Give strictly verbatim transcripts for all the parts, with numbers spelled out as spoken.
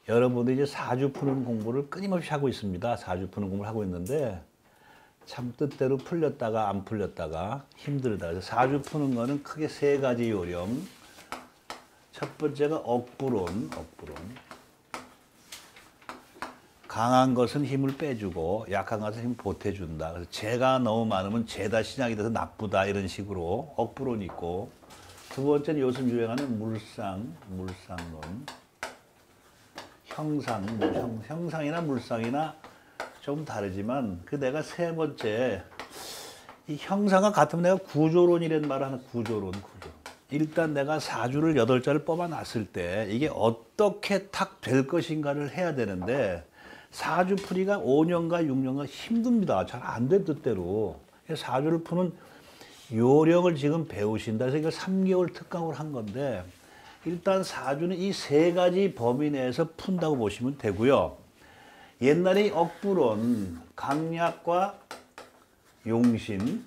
여러분들이 이제 사주 푸는 공부를 끊임없이 하고 있습니다. 사주 푸는 공부를 하고 있는데 참 뜻대로 풀렸다가 안 풀렸다가 힘들다. 그래서 사주 푸는 거는 크게 세 가지 요령. 첫 번째가 억부론, 억부론. 강한 것은 힘을 빼주고 약한 것은 힘을 보태준다. 그래서 재가 너무 많으면 재다 신약이 돼서 나쁘다 이런 식으로 억부론이 있고, 두 번째는 요즘 유행하는 물상, 물상론. 형상, 뭐 형, 형상이나 물상이나 좀 다르지만 그 내가 세 번째 이 형상과 같으면 내가 구조론이라는 말을 하는 구조론, 구조. 일단 내가 사주를 여덟 자를 뽑아놨을 때 이게 어떻게 탁 될 것인가를 해야 되는데 사주 풀이가 오 년과 육 년간 힘듭니다. 잘 안 된 뜻대로. 사주를 푸는 요령을 지금 배우신다. 그래서 이걸 삼 개월 특강으로 한 건데 일단 사주는 이 세 가지 범위 내에서 푼다고 보시면 되고요. 옛날에 억부론, 강약과 용신,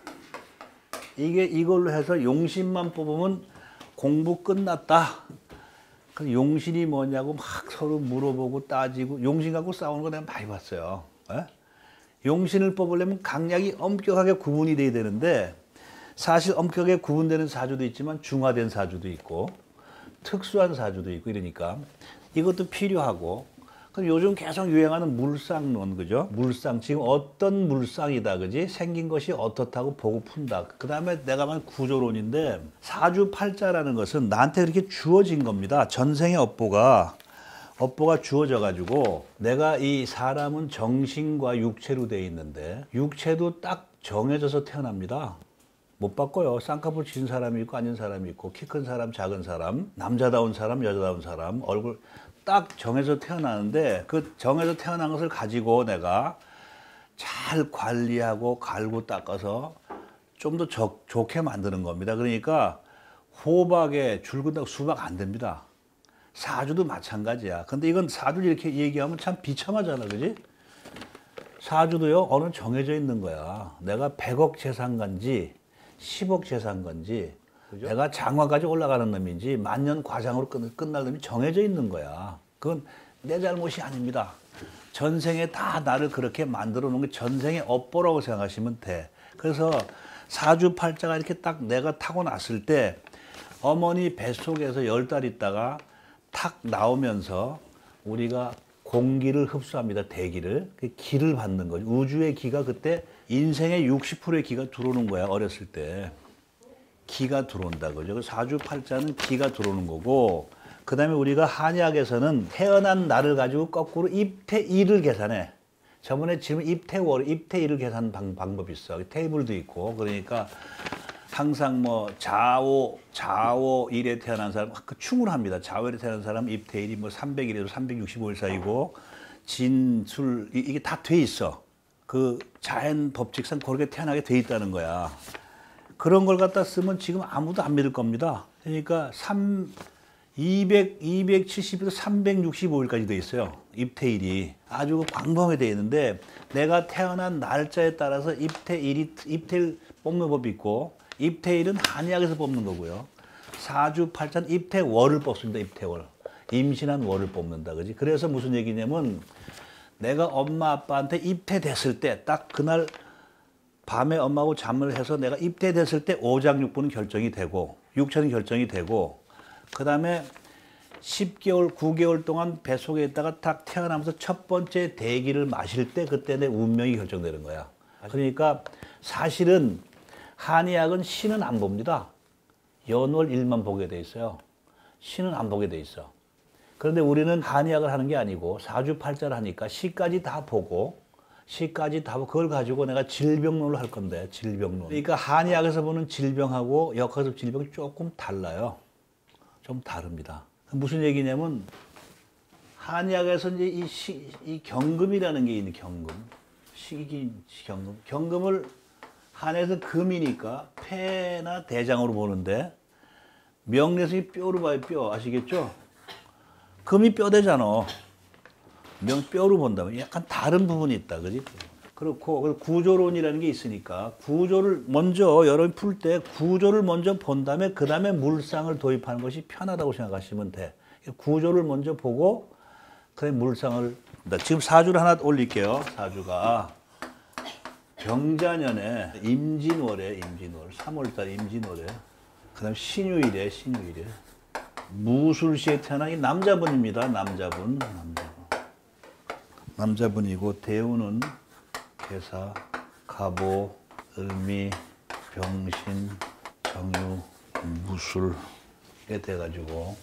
이게 이걸로 해서 용신만 뽑으면 공부 끝났다. 그 용신이 뭐냐고 막 서로 물어보고 따지고, 용신 갖고 싸우는 거 내가 많이 봤어요. 에? 용신을 뽑으려면 강약이 엄격하게 구분이 돼야 되는데 사실 엄격하게 구분되는 사주도 있지만 중화된 사주도 있고 특수한 사주도 있고 이러니까 이것도 필요하고. 그럼 요즘 계속 유행하는 물상론, 그죠? 물상, 지금 어떤 물상이다, 그지? 생긴 것이 어떻다고 보고 푼다. 그 다음에 내가 말한 구조론인데 사주팔자라는 것은 나한테 그렇게 주어진 겁니다. 전생의 업보가 업보가 주어져 가지고 내가 이 사람은 정신과 육체로 돼 있는데 육체도 딱 정해져서 태어납니다. 못 바꿔요. 쌍꺼풀 진 사람이 있고 아닌 사람이 있고 키 큰 사람, 작은 사람, 남자다운 사람, 여자다운 사람, 얼굴 딱 정해서 태어나는데 그 정해서 태어난 것을 가지고 내가 잘 관리하고 갈고 닦아서 좀 더 좋게 만드는 겁니다. 그러니까 호박에 줄 긋다고 수박 안 됩니다. 사주도 마찬가지야. 근데 이건 사주를 이렇게 얘기하면 참 비참하잖아, 그지? 사주도요, 어느 정해져 있는 거야. 내가 백억 재산가인지 십억 재산가인지 그죠? 내가 장관까지 올라가는 놈인지 만년 과장으로 끝, 끝날 놈이 정해져 있는 거야. 그건 내 잘못이 아닙니다. 전생에 다 나를 그렇게 만들어 놓은 게 전생의 업보라고 생각하시면 돼. 그래서 사주팔자가 이렇게 딱 내가 타고났을 때 어머니 뱃속에서 열 달 있다가 탁 나오면서 우리가 공기를 흡수합니다. 대기를. 그 기를 받는 거죠. 우주의 기가 그때 인생의 육십 퍼센트의 기가 들어오는 거야. 어렸을 때. 기가 들어온다 그죠. 사주팔자는 기가 들어오는 거고, 그 다음에 우리가 한의학에서는 태어난 날을 가지고 거꾸로 입태일을 계산해. 저번에 지금 입태월, 입태일을 계산하는 방, 방법이 있어. 테이블도 있고. 그러니까 항상 뭐 자오, 자오 일에 태어난 사람, 그 충을 합니다. 자오일에 태어난 사람 입태일이 뭐 삼백 일에서 삼백육십오 일 사이고, 진술, 이게 다 돼 있어. 그 자연 법칙상 그렇게 태어나게 돼 있다는 거야. 그런 걸 갖다 쓰면 지금 아무도 안 믿을 겁니다. 그러니까 이백, 이백칠십에서 삼백육십오 일까지 돼 있어요. 입태일이. 아주 광범위하게 돼 있는데 내가 태어난 날짜에 따라서 입태일이, 입태일 뽑는 법이 있고, 입태일은 한의학에서 뽑는 거고요. 사주팔자는 입태월을 뽑습니다. 입태월. 임신한 월을 뽑는다. 그지? 그래서 무슨 얘기냐면 내가 엄마 아빠한테 입태됐을 때 딱 그날 밤에 엄마하고 잠을 해서 내가 입대됐을 때 오장육부는 결정이 되고 육체는 결정이 되고, 그 다음에 십 개월, 구 개월 동안 뱃속에 있다가 딱 태어나면서 첫 번째 대기를 마실 때 그때 내 운명이 결정되는 거야. 그러니까 사실은 한의학은 신은 안 봅니다. 연월일만 보게 돼 있어요. 신은 안 보게 돼 있어. 그런데 우리는 한의학을 하는 게 아니고 사주팔자를 하니까 시까지 다 보고 시까지 다 그걸 가지고 내가 질병론을 할 건데, 질병론. 그러니까 한의학에서 보는 질병하고 역학에서 질병이 조금 달라요. 좀 다릅니다. 무슨 얘기냐면 한의학에서 이제 이, 시, 이 경금이라는 게 있는 경금. 시기 경금. 경금을 한의에서 금이니까 폐나 대장으로 보는데 명리에서 이 뼈로 봐요, 뼈. 아시겠죠? 금이 뼈대잖아. 명 뼈로 본다면 약간 다른 부분이 있다, 그지? 그렇고 구조론이라는 게 있으니까 구조를 먼저 여러분이 풀 때 구조를 먼저 본 다음에 그 다음에 물상을 도입하는 것이 편하다고 생각하시면 돼. 구조를 먼저 보고 그래 물상을 지금 사주를 하나 올릴게요. 사주가 병자년에 임진월에 임진월 삼월달 임진월에 그다음 신유일에 신유일에 무술시에 태어난 이 남자분입니다. 남자분 남자분 남자분이고 대운은 개사, 갑오, 을미, 병신, 정유, 무술에 돼가지고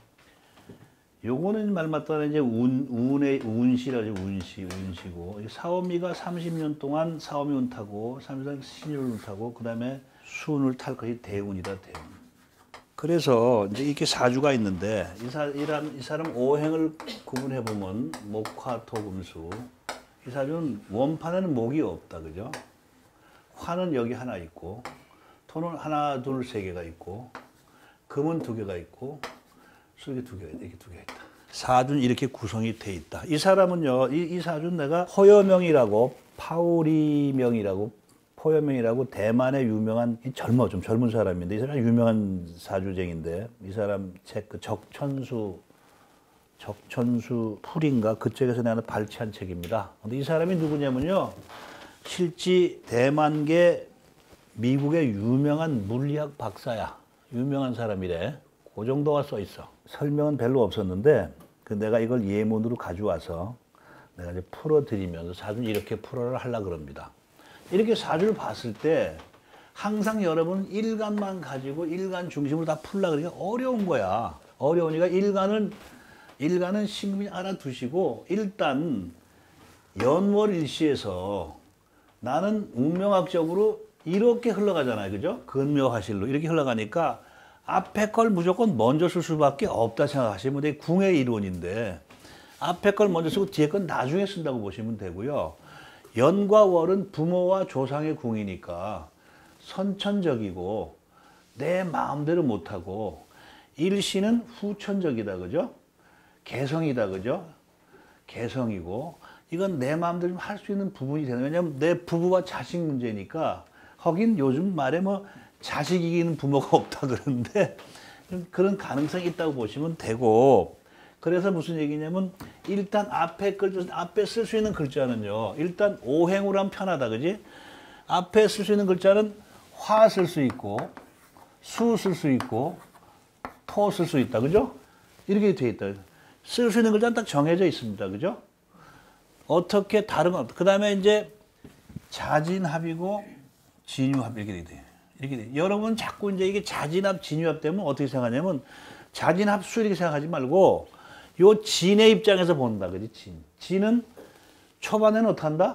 요거는 말 맞다는 이제 운, 운의 운시라죠. 운시, 운시고 사오미가 삼십 년 동안 사오미 운 타고 삼십 년 신유를 운 타고 그 다음에 수운을 탈 것이 대운이다. 대운. 그래서 이제 이렇게 사주가 있는데 이, 사, 이, 사람, 이 사람 오행을 구분해 보면 목화토금수 이 사주는 원판에는 목이 없다, 그죠? 화는 여기 하나 있고 토는 하나, 둘, 세 개가 있고 금은 두 개가 있고 수익이 두 개가 있다. 이렇게 두 개가 있다. 사주는 이렇게 구성이 돼 있다. 이 사람은요, 이, 이 사주는 내가 포여명이라고, 파우리명이라고, 포여명이라고 대만의 유명한, 젊어, 좀 젊은 사람인데, 이 사람 유명한 사주쟁인데, 이 사람 책, 그 적천수, 적천수 풀인가? 그쪽에서 내가 발췌한 책입니다. 근데 이 사람이 누구냐면요, 실제 대만계 미국의 유명한 물리학 박사야. 유명한 사람이래. 그 정도가 써 있어. 설명은 별로 없었는데 그 내가 이걸 예문으로 가져와서 내가 이제 풀어드리면서 사주는 이렇게 풀어라 하려고 그럽니다. 이렇게 사주를 봤을 때 항상 여러분은 일간만 가지고 일간 중심으로 다 풀려고 그러니까 어려운 거야. 어려우니까 일간은 일간은 신금이 알아두시고 일단 연월일시에서 나는 운명학적으로 이렇게 흘러가잖아요. 그죠? 근묘화실로 이렇게 흘러가니까 앞에 걸 무조건 먼저 쓸 수밖에 없다 생각하시면 돼. 궁의 이론인데 앞에 걸 먼저 쓰고 뒤에 건 나중에 쓴다고 보시면 되고요. 연과 월은 부모와 조상의 궁이니까 선천적이고 내 마음대로 못하고 일시는 후천적이다. 그죠? 개성이다. 그죠? 개성이고 이건 내 마음대로 할 수 있는 부분이 되는 왜냐하면 내 부부와 자식 문제니까 하긴 요즘 말에 뭐 자식 이기는 부모가 없다 그러는데 그런 가능성이 있다고 보시면 되고 그래서 무슨 얘기냐면 일단 앞에 글 앞에 쓸 수 있는 글자는요 일단 오행으로 하면 편하다 그지 앞에 쓸 수 있는 글자는 화 쓸 수 있고 수 쓸 수 있고 토 쓸 수 있다 그죠 이렇게 돼 있다 쓸 수 있는 글자는 딱 정해져 있습니다 그죠 어떻게 다른 거 그 다음에 이제 자진합이고 진유합 이렇게 돼 이렇게 돼. 여러분 자꾸 이제 이게 자진합, 진유합 되면 어떻게 생각하냐면 자진합수 이렇게 생각하지 말고 요 진의 입장에서 본다, 그지? 진. 진은 초반에는 어떻게 한다?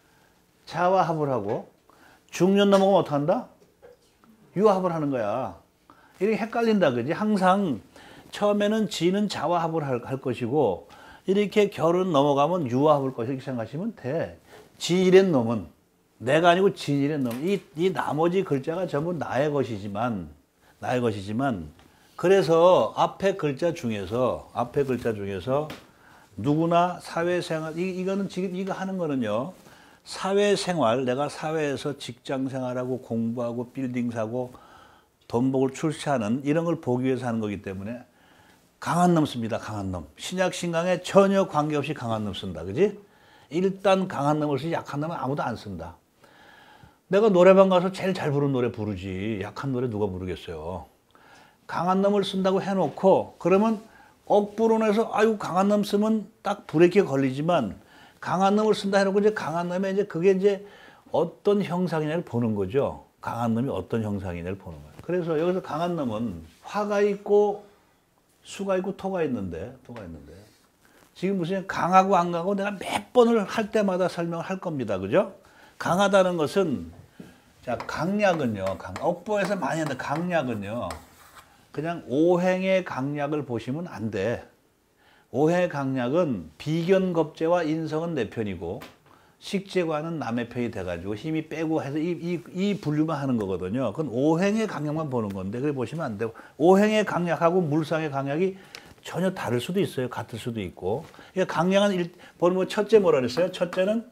자와 합을 하고 중년 넘어가면 어떻게 한다? 유합을 하는 거야. 이렇게 헷갈린다, 그지? 항상 처음에는 진은 자와 합을 할, 할 것이고 이렇게 결은 넘어가면 유합을 것이고 이렇게 생각하시면 돼. 진이란 놈은 내가 아니고 진이란 놈. 이, 이 나머지 글자가 전부 나의 것이지만, 나의 것이지만, 그래서 앞에 글자 중에서, 앞에 글자 중에서 누구나 사회생활, 이, 이거는 지금 이거 하는 거는요, 사회생활, 내가 사회에서 직장 생활하고 공부하고 빌딩 사고 돈복을 출시하는 이런 걸 보기 위해서 하는 거기 때문에 강한 놈 씁니다, 강한 놈. 신약, 신강에 전혀 관계없이 강한 놈 쓴다, 그지? 일단 강한 놈을 쓰지 약한 놈은 아무도 안 쓴다. 내가 노래방 가서 제일 잘 부르는 노래 부르지 약한 노래 누가 부르겠어요. 강한 놈을 쓴다고 해놓고 그러면 억부론에서 아유 강한 놈 쓰면 딱 브레이크가 걸리지만 강한 놈을 쓴다 해놓고 이제 강한 놈의 이제 그게 이제 어떤 형상이냐를 보는 거죠. 강한 놈이 어떤 형상이냐를 보는 거예요. 그래서 여기서 강한 놈은 화가 있고 수가 있고 토가 있는데 토가 있는데 지금 무슨 강하고 안 강하고 내가 몇 번을 할 때마다 설명을 할 겁니다. 그죠? 강하다는 것은 자, 강약은요, 강, 억보에서 많이 하는데 강약은요, 그냥 오행의 강약을 보시면 안 돼. 오행의 강약은 비견겁제와 인성은 내 편이고, 식재관은 남의 편이 돼가지고 힘이 빼고 해서 이, 이, 이 분류만 하는 거거든요. 그건 오행의 강약만 보는 건데, 그래 보시면 안 되고, 오행의 강약하고 물상의 강약이 전혀 다를 수도 있어요. 같을 수도 있고. 그러니까 강약은, 일, 보면 뭐 첫째 뭐라 그랬어요? 첫째는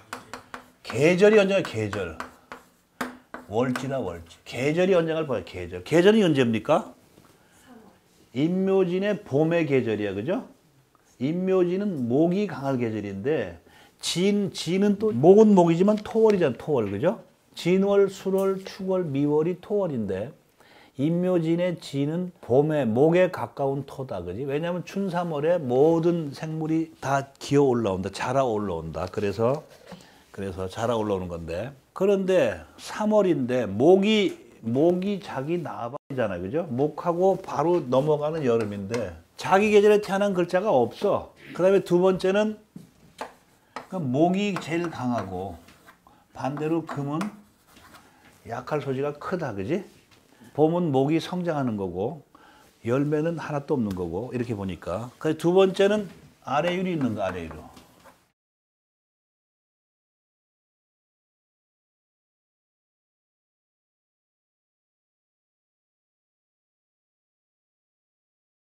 계절이 언제가 계절. 월지나 월지. 계절이 언젠가를 봐요. 계절. 계절이 언제입니까? 임묘진의 봄의 계절이야. 그죠? 임묘지는 목이 강할 계절인데 진, 진은 또 목은 목이지만 토월이잖아, 토월. 그죠? 진월, 술월, 축월, 미월이 토월인데 임묘진의 진은 봄에 목에 가까운 토다. 그지? 왜냐하면 춘삼월에 모든 생물이 다 기어 올라온다. 자라 올라온다. 그래서 그래서 자라 올라오는 건데. 그런데 삼월인데 목이 목이 자기 나발이잖아요. 그죠? 목하고 바로 넘어가는 여름인데 자기 계절에 태어난 글자가 없어. 그다음에 두 번째는 목이 제일 강하고 반대로 금은 약할 소지가 크다. 그지? 봄은 목이 성장하는 거고 열매는 하나도 없는 거고 이렇게 보니까. 두 번째는 아래율이 있는 거, 아래율.